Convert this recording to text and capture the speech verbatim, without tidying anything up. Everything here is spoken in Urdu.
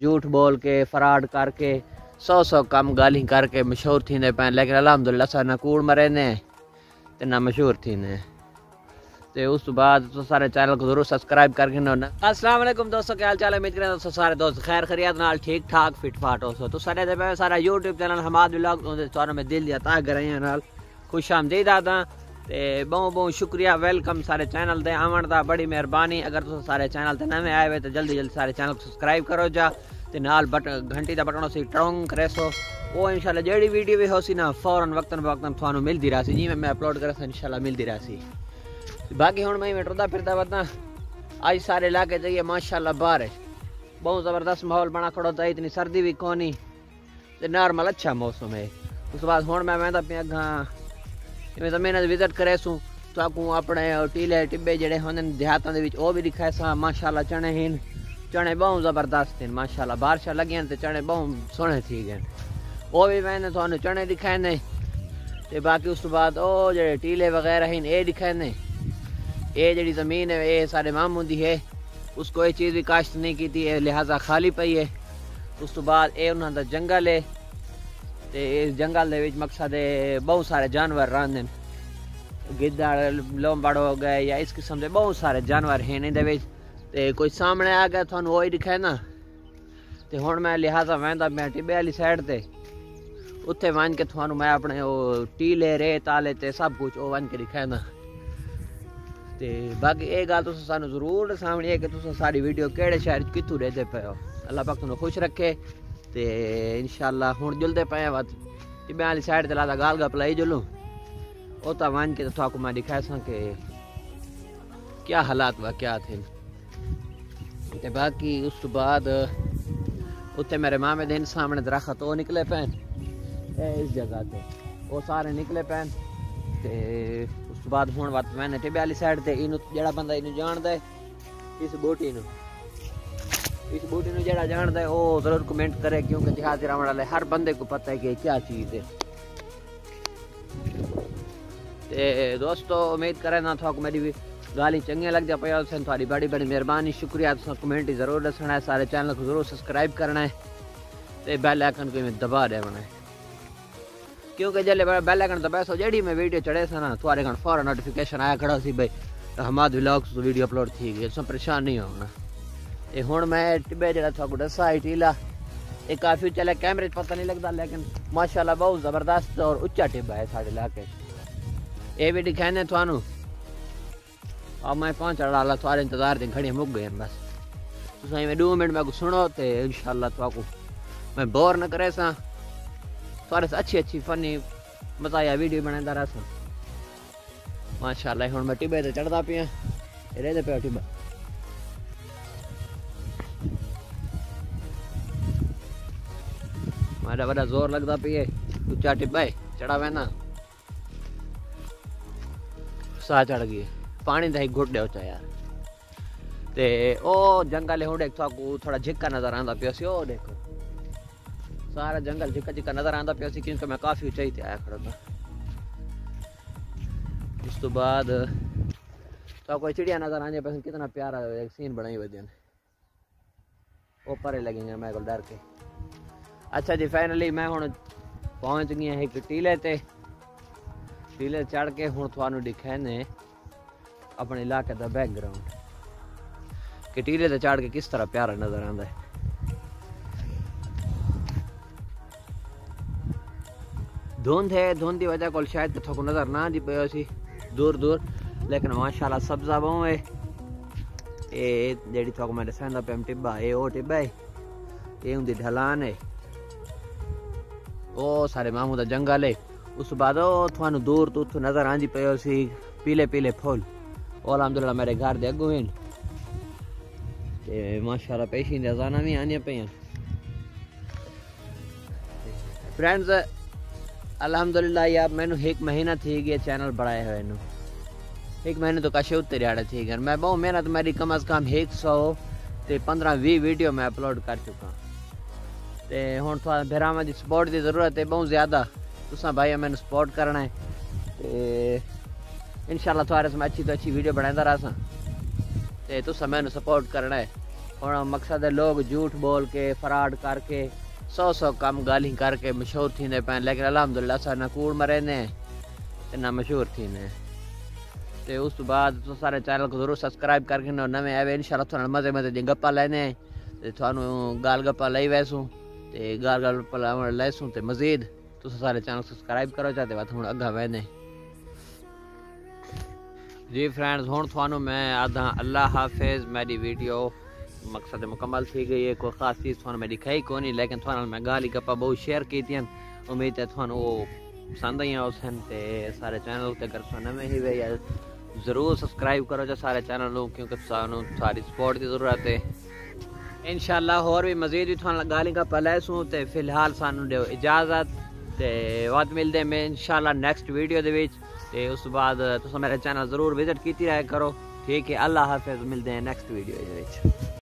جھوٹ بول کے فراڈ کر کے سو سو کم گالی کر کے مشہور تھیندے پین، لیکن الحمدللہ اساں نہ کوڑ مرے نے تے نہ مشہور تھیندے تے اس تو بعد تو سارے چینل کو ضرور سبسکرائب کر کے نا۔ السلام علیکم دوستو، کیا حال چال ہے؟ امید کریں دوستو سارے دوست خیر خیریت نال ٹھیک ٹھاک فٹ فاٹ ہو سو۔ تو سارے دے پے سارا یوٹیوب چینل حماد ولاگ تو میں دل دی عطا کریں نال خوش آمدید آتا تے بہت بہت شکریہ، ویلکم سارے چینل تے آون دا، بڑی مہربانی۔ اگر تساں سارے چینل تے نویں آئے ہوئے تو جلدی جلدی سارے چینل کو سبسکرائب کرو جا تے نال بٹ گھنٹی دا بٹن سی ٹرونگ کرے سو، وہ انشاءاللہ جیڑی ویڈیو بھی ہو سی نا فوراً وقتاً وقتاً تھانوں ملدی رہسی، جی میں اپلوڈ کرا سا انشاءاللہ ملدی رہسی۔ باقی ہوں میں ٹردا پھردا وطنا آج سارے علاقے جائیے ماشاءاللہ بارش بہت زبردست ماحول بنا کھڑو تا، اتنی سردی بھی کونی تے نارمل اچھا موسم ہے۔ اس بعد ہوں میں ویندا پیا گاں میں زمین وزٹ کرے سوں تو کو اپنے ٹیلے ٹبے جڑے ہوندے دیہاتاں دے وچ او بھی دکھائے سا، ماشاءاللہ چنے ہن، چنے بہت زبردست ہیں ماشاءاللہ، بارشاں لگیاں تے چنے بہت سونے تھی گئے، وہ بھی میں نے تھانوں چنے دکھائے نے تے باقی اس بعد او جڑے ٹیلے وغیرہ ہیں اے دکھائے نے۔ اے جڑی زمین ہے اے سارے ماموں دی ہے، اس کو یہ چیز بھی کاشت نہیں کی تھی، لہٰذا خالی پئی ہے۔ اس تو بعد اے انہاں دا جنگل ہے تے اس جنگل دے وچ مقصد ہے بہت سارے جانور رہندے، گدڑ لومبڑ ہو گئے یا اس قسم دے بہت سارے جانور ہیں دے وچ تے کوئی سامنے آ گیا تھانوں وہی دکھائے نا تے ہن میں لہٰذا ویندا میں ٹبے والی سائڈ تے اتھے ون کے تھانوں میں اپنے او ٹیلے ریت آلے تے سب کچھ او ون کے دکھائے نا۔ تے باقی یہ گل تو سانو ضرور سامنے ہے کہ تساں ساری ویڈیو کیڑے شہر کتھوں رہتے پے ہو، اللہ پاک تانوں خوش رکھے تے انشاءاللہ ہن جلدے پے وقت ٹبے والی سائڈ تے لادا گال گپ لائی جلوں او تا ون کے تو میں دکھائے ساں کہ کیا حالات واقعات ہیں تے باقی اس تو بعد اتنے میرے مامے دن سامنے درخت وہ نکلے پین اس جگہ تے وہ سارے نکلے پین تے اس تو بعد ہوں وقت میں نے ٹبے والی سائڈ تے اینو جڑا بندہ اینو جاندا ہے اس بوٹی نو اس بوٹی نو جڑا جاندا ہے او ضرور کمنٹ کرے، کیونکہ دیہات رہن والے ہر بندے کو پتہ ہے کہ کیا چیز ہے۔ تے دوستو امید کرے نا تھوک میری بھی گالی چنگیاں لگ جا پیا سن، تھوڑی بڑی بڑی مہربانی شکریہ، تساں کمنٹ ضرور دسنا ہے، سارے چینل کو ضرور سبسکرائب کرنا ہے تے بیل آئکن کو میں دبا دینا ہے، کیونکہ جلے بیل آئکن دبائے سو جیڑی میں ویڈیو چڑھے سا نا تھوڑے گھن فوراً نوٹیفیکیشن آیا کھڑا سی بھائی حماد ولاگز تو ویڈیو اپلوڈ تھی گئی، تساں پریشان نہیں ہونا۔ یہ ہن میں ٹبے جڑا تھا کو دسا ہے ٹیلا یہ کافی چلے کیمرے پتہ نہیں لگتا، لیکن ماشاءاللہ بہت زبردست اور اچا ٹبا ہے سارے علاقے، یہ بھی دکھائے تھانوں۔ اب میں پہنچ رہا تھوڑے انتظار دیں گھڑیاں مک گئے بس، تساں میں دو منٹ میں کو سنو تے انشاءاللہ تو کو میں بور نہ کرے سا، تھوڑے سے اچھی اچھی فنی مزایا ویڈیو بناتا رہا سا ماشاءاللہ۔ ہن میں ٹبے تے چڑھدا پیا، رہدے پیا ٹبا میرا بڑا زور لگتا پی ہے، اچا ٹبا ہے چڑھا وینا سا چڑھ گئی، پانی دا ہی گھٹ دے اچا یار تے او جنگل ہن ایک کو تھوڑا جھکا نظر آندا پیا سی، او دیکھو سارا جنگل جھکا جھکا نظر آندا پیا سی، کیونکہ میں کافی اونچائی تے آیا کھڑا تھا۔ اس تو بعد تو کوئی چڑیا نظر آنے پہ کتنا پیارا ایک سین بنائی ہوئی دین وہ پرے لگیں گے میں کو ڈر کے۔ اچھا جی فائنلی میں ہوں پہنچ گیا ایک ٹیلے تے، ٹیلے چڑھ کے ہوں تھانوں دکھانے اپنے علاقے دا بیک گراؤنڈ کہ ٹیلے تے چڑھ کے کس طرح پیارا نظر آندا ہے۔ دھند ہے، دھند دی وجہ کول شاید تھوک نظر نہ دی پئی سی دور دور، لیکن ماشاءاللہ سبزہ بہوں ہے۔ اے جیڑی تھوک میں دساندا پیا ٹبا اے او ٹبا ہے، اے اون دی ڈھلان ہے، او سارے ماموں دا جنگل ہے۔ اس بعد او تھانوں دور تو اتھوں نظر آندی پئی سی پیلے پیلے پھول، او الحمدللہ میرے گھر دے اگوں ہیں تے ماشاءاللہ پیشیں دے ازاناں وی آنیاں پیاں۔ فرینڈز الحمدللہ یا مینوں ایک مہینہ تھی گیا چینل بڑھائے ہوئے نو، ایک مہینے تو کشے اتنے ریاڑے تھی گئے، میں بہت محنت میری کم از کم ایک سو تے پندرہ وی ویڈیو میں اپلوڈ کر چکا تے ہن تھوڑا بھراواں دی سپورٹ دی ضرورت ہے بہت زیادہ، تساں بھائی میں سپورٹ کرنا ہے تے انشاءاللہ تھوڑے سے میں اچھی تو اچھی ویڈیو بناتا رہا سا تے تساں میں سپورٹ کرنا ہے ہوں مقصد ہے لوگ جھوٹ بول کے فراڈ کر کے سو سو کم گالی کر کے مشہور تھیندے پین لیکن الحمدللہ اساں نہ کوڑ مرے نے تے نہ مشہور تھیندے تے اس تو بعد تو سارے چینل کو ضرور سبسکرائب کر کے نویں آوے انشاءاللہ تھوڑا مزے مزے دی گپا لینے تے تھانوں گال گپا لئی ویسوں تے گال گال گپا لیسوں تے مزید تو سارے چینل سبسکرائب کرو چاہتے بات ہوں اگا وینے جی فرینڈز ہوں تھانوں میں آدھا اللہ حافظ میری ویڈیو مقصد مکمل تھی گئی ہے کوئی خاص چیز تھانوں میں دکھائی کو نہیں لیکن تھانوں میں گالی گپا بہت شیئر کی تھی امید ہے تھانوں وہ پسند آئی اس تے سارے چینل تے اگر سونا میں ہی وے یا ضرور سبسکرائب کرو جا سارے چینل کیونکہ سانوں ساری سپورٹ کی ضرورت ہے انشاءاللہ اور بھی مزید بھی تھانوں گالی گپا لے سوں تے فی الحال سانوں دیو اجازت تے وقت ملتے میں انشاءاللہ نیکسٹ ویڈیو دے وچ تے اس بعد تساں میرے چینل ضرور وزٹ کیتی رہے کرو ٹھیک ہے اللہ حافظ ملتے ہیں نیکسٹ ویڈیو دے وچ